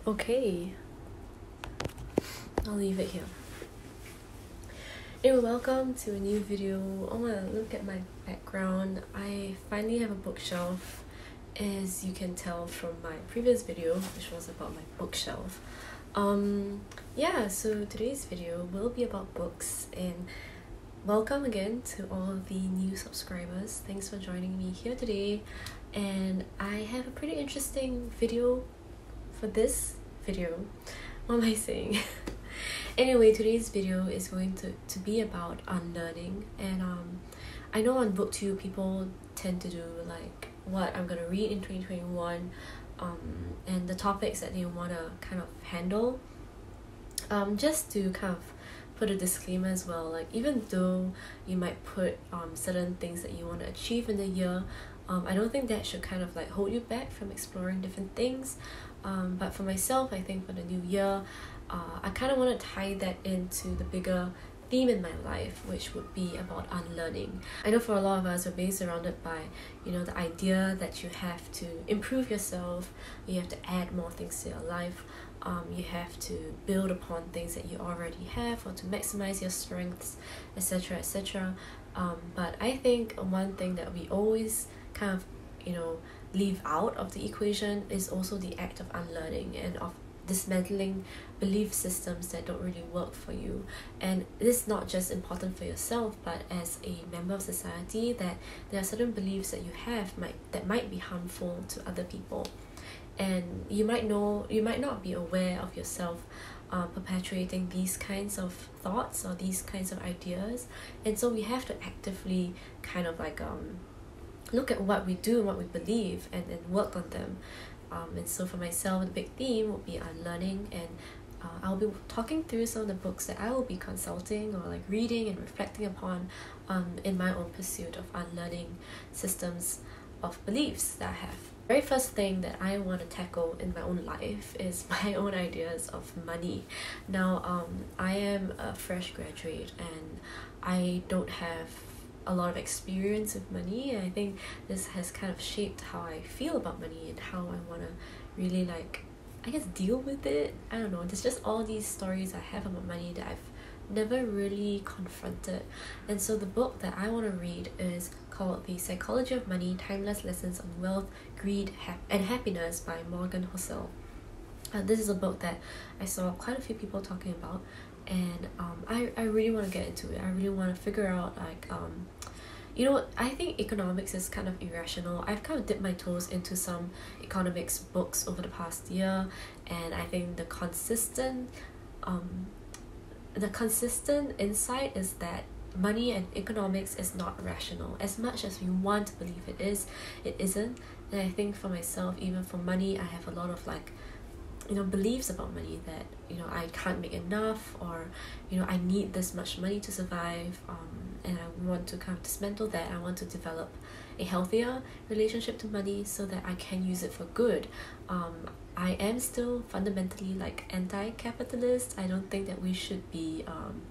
Okay, I'll leave it here. Anyway, welcome to a new video. Oh my, look at my background. I finally have a bookshelf, as you can tell from my previous video, which was about my bookshelf. Yeah, so today's video will be about books, and welcome again to all of the new subscribers. Thanks for joining me here today, and I have a pretty interesting video for this video. What am I saying? Anyway, today's video is going to be about unlearning, and I know on booktube people tend to do like what I'm gonna read in 2021, and the topics that they want to kind of handle. Just to kind of put a disclaimer as well, like even though you might put certain things that you want to achieve in the year, I don't think that should kind of like hold you back from exploring different things. But for myself, I think for the new year, I kind of want to tie that into the bigger theme in my life, which would be about unlearning. I know for a lot of us, we're being surrounded by, the idea that you have to improve yourself, you have to add more things to your life, you have to build upon things that you already have, or to maximize your strengths, etc., etc. But I think one thing that we always kind of, leave out of the equation is also the act of unlearning and of dismantling belief systems that don't really work for you. And this is not just important for yourself, but as a member of society, that there are certain beliefs that you have that might be harmful to other people, and you might not be aware of yourself perpetuating these kinds of thoughts or these kinds of ideas. And so we have to actively kind of like look at what we do and what we believe, and work on them. And so for myself, the big theme would be unlearning, and I'll be talking through some of the books that I will be consulting or like reading and reflecting upon in my own pursuit of unlearning systems of beliefs that I have. The very first thing that I want to tackle in my own life is my own ideas of money. Now, I am a fresh graduate, and I don't have a lot of experience with money. I think this has kind of shaped how I feel about money and how I want to really deal with it. I don't know, there's just all these stories I have about money that I've never really confronted. And so the book that I want to read is called The Psychology of Money: Timeless Lessons on Wealth, Greed, and Happiness by Morgan Housel. This is a book that I saw quite a few people talking about, and I really want to get into it. I really want to figure out I think economics is kind of irrational. I've kind of dipped my toes into some economics books over the past year, and I think the consistent insight is that money and economics is not rational. As much as we want to believe it is, it isn't. And I think for myself, even for money, I have a lot of beliefs about money that I can't make enough, or I need this much money to survive, and I want to kind of dismantle that. I want to develop a healthier relationship to money so that I can use it for good. I am still fundamentally anti-capitalist. I don't think that we should be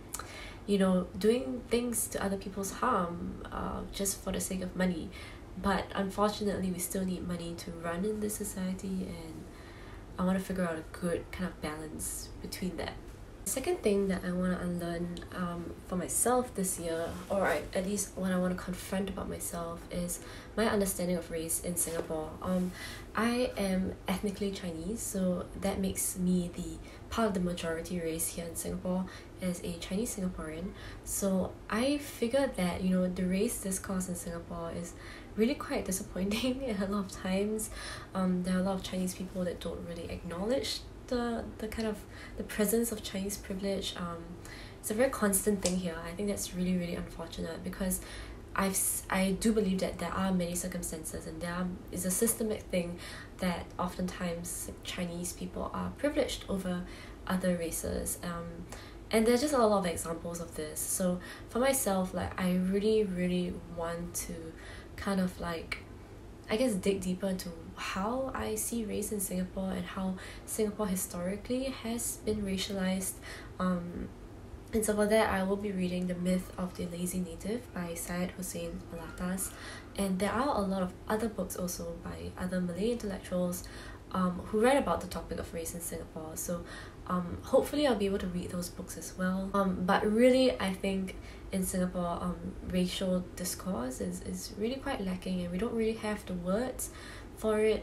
doing things to other people's harm just for the sake of money. But unfortunately, we still need money to run in this society, and I want to figure out a good kind of balance between that. The second thing that I want to unlearn for myself this year, or at least what I want to confront about myself, is my understanding of race in Singapore. I am ethnically Chinese, so that makes me the part of the majority race here in Singapore as a Chinese Singaporean. So I figured that the race discourse in Singapore is really quite disappointing and a lot of times there are a lot of Chinese people that don't really acknowledge the kind of the presence of Chinese privilege. It's a very constant thing here. I think that's really, really unfortunate, because I do believe that there are many circumstances, and is a systemic thing that oftentimes Chinese people are privileged over other races, and there's just a lot of examples of this. So for myself, I really, really want to kind of dig deeper into how I see race in Singapore, and how Singapore historically has been racialized. And so for that, I will be reading The Myth of the Lazy Native by Syed Hussein Alatas. And there are a lot of other books also by other Malay intellectuals who write about the topic of race in Singapore. So hopefully I'll be able to read those books as well. But really, I think in Singapore, racial discourse is really quite lacking, and we don't really have the words for it.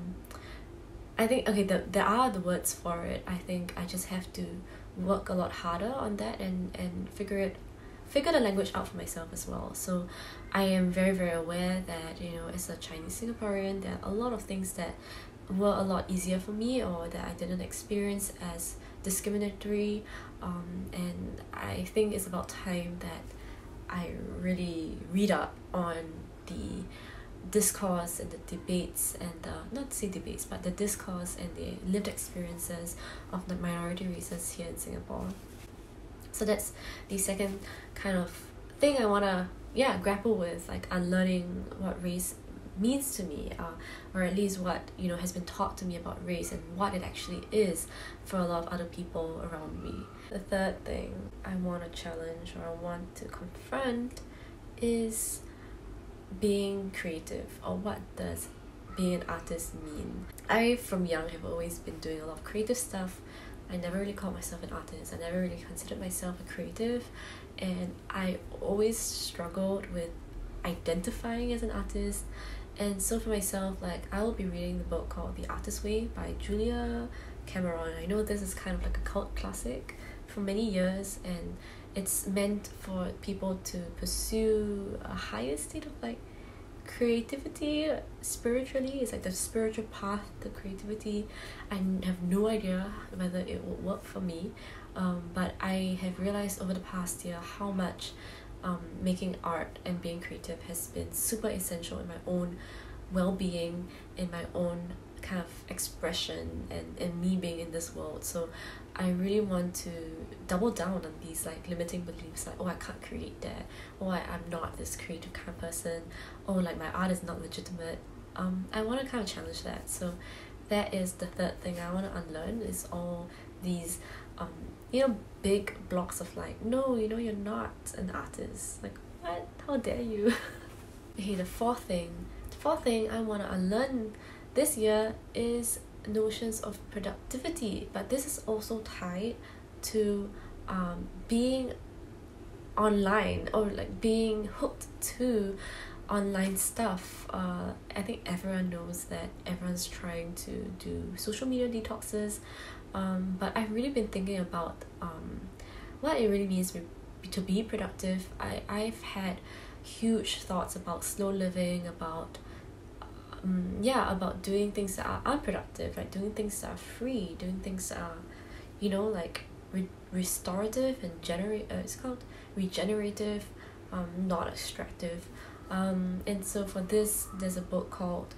I think, okay, there are the words for it. I think I just have to work a lot harder on that and figure the language out for myself as well. So I am very, very aware that, you know, as a Chinese Singaporean, there are a lot of things that were a lot easier for me, or that I didn't experience as discriminatory, and I think it's about time that I really read up on the discourse and the debates and not to say debates, but the discourse and the lived experiences of the minority races here in Singapore. So that's the second kind of thing I want to grapple with, like unlearning what race means to me, or at least what, you know, has been taught to me about race and what it actually is for a lot of other people around me. The third thing I want to challenge, or I want to confront, is being creative, or what does being an artist mean. I, from young, have always been doing a lot of creative stuff. I never really called myself an artist. I never really considered myself a creative, and I always struggled with identifying as an artist. And so for myself, like, I will be reading the book called The Artist's Way by Julia Cameron. I know this is kind of like a cult classic for many years, and it's meant for people to pursue a higher state of like creativity spiritually. It's like the spiritual path to creativity. I have no idea whether it will work for me, but I have realized over the past year how much making art and being creative has been super essential in my own well-being, in my own kind of expression, and me being in this world. So I really want to double down on these like limiting beliefs, like, oh, I can't create that, oh, I'm not this creative kind of person, oh, like my art is not legitimate. I want to kind of challenge that. So that is the third thing I want to unlearn, is all these big blocks of like, no, you're not an artist, like, what, how dare you. Okay, the fourth thing I want to unlearn this year is notions of productivity, but this is also tied to being online, or like being hooked to online stuff. I think everyone knows that everyone's trying to do social media detoxes, but I've really been thinking about what it really means to be productive. I've had huge thoughts about slow living, about doing things that are unproductive, like doing things that are free, doing things that are, like restorative and it's called regenerative, not extractive. And so for this, there's a book called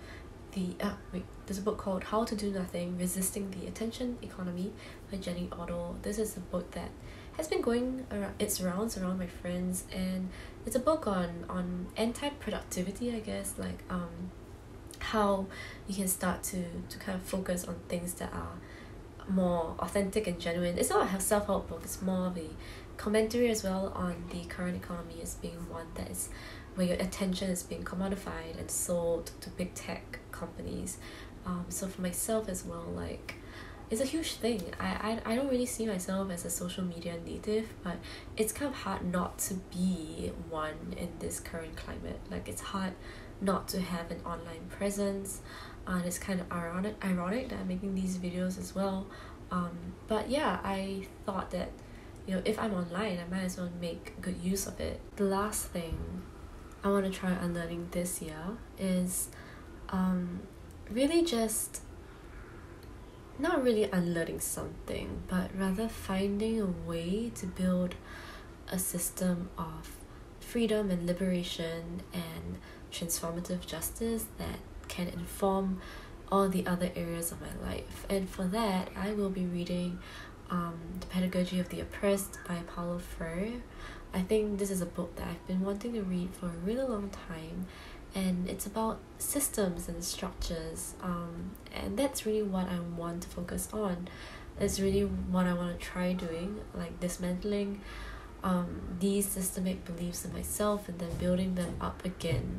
How to Do Nothing: Resisting the Attention Economy by Jenny Odell. This is a book that has been going around its rounds around my friends, and it's a book on anti-productivity, I guess, like how you can start to kind of focus on things that are more authentic and genuine. It's not a self-help book, it's more of a commentary as well on the current economy as being one that is where your attention is being commodified and sold to big tech companies. So for myself as well, like, it's a huge thing. I don't really see myself as a social media native, but it's kind of hard not to be one in this current climate. Like, it's hard not to have an online presence, and it's kind of ironic that I'm making these videos as well. But yeah, I thought that, if I'm online, I might as well make good use of it. The last thing I want to try unlearning this year is really just not really unlearning something, but rather finding a way to build a system of freedom and liberation and transformative justice that can inform all the other areas of my life. And for that, I will be reading The Pedagogy of the Oppressed by Paulo Freire. I think this is a book that I've been wanting to read for a really long time, and it's about systems and structures, and that's really what I want to focus on. That's really what I want to try doing, like dismantling these systemic beliefs in myself and then building them up again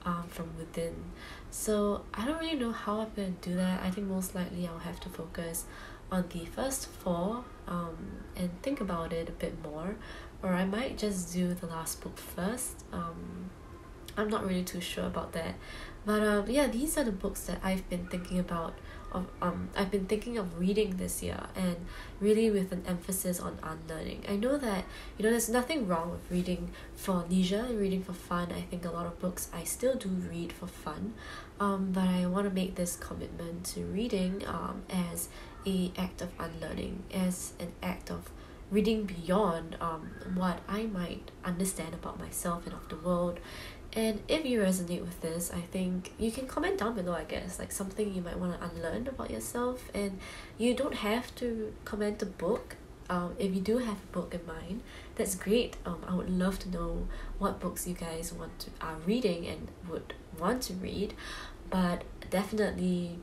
from within. So I don't really know how I'm going to do that. I think most likely I'll have to focus on the first four and think about it a bit more, or I might just do the last book first. I'm not really too sure about that, but yeah, these are the books that I've been thinking about. I've been thinking of reading this year, and really with an emphasis on unlearning. I know that there's nothing wrong with reading for leisure and reading for fun. I think a lot of books I still do read for fun, but I want to make this commitment to reading as a act of unlearning, as an act of reading beyond what I might understand about myself and of the world. And if you resonate with this, I think you can comment down below, I guess, like something you might want to unlearn about yourself. And you don't have to comment a book. If you do have a book in mind, that's great. I would love to know what books you guys are reading and would want to read. But definitely,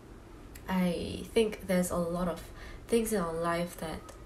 I think there's a lot of things in our life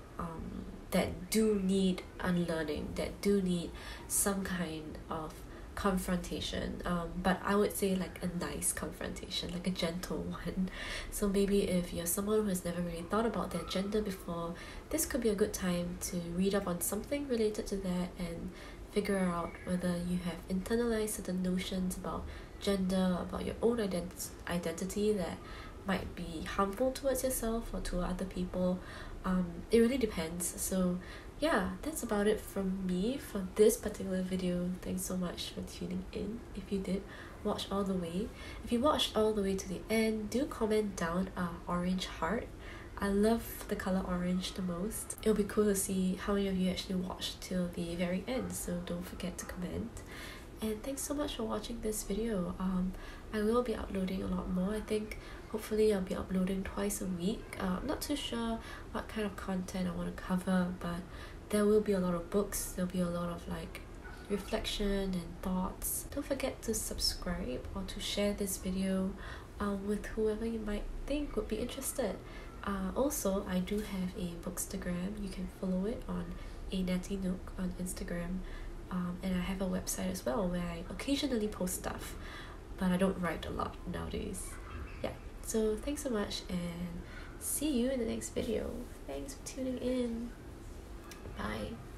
that do need unlearning, that do need some kind of confrontation, but I would say like a nice confrontation, like a gentle one. So maybe if you're someone who has never really thought about their gender before, this could be a good time to read up on something related to that and figure out whether you have internalized certain notions about gender, about your own identity that might be harmful towards yourself or to other people. It really depends. So yeah, that's about it from me for this particular video. Thanks so much for tuning in. If you did watch all the way, if you watched all the way to the end, do comment down a orange heart. I love the color orange the most. It'll be cool to see how many of you actually watched till the very end, so don't forget to comment. And thanks so much for watching this video. I will be uploading a lot more. I think hopefully I'll be uploading twice a week. I'm not too sure what kind of content I want to cover, but there will be a lot of books. There'll be a lot of like reflection and thoughts. Don't forget to subscribe or to share this video with whoever you might think would be interested. Also, I do have a bookstagram. You can follow it on A Natty Nook on Instagram. And I have a website as well where I occasionally post stuff, but I don't write a lot nowadays. Yeah, so thanks so much and see you in the next video. Thanks for tuning in. Bye.